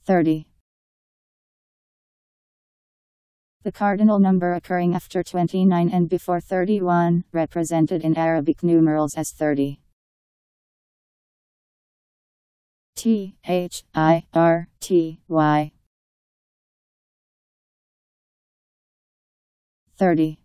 30. The cardinal number occurring after 29 and before 31, represented in Arabic numerals as 30. THIRTY 30.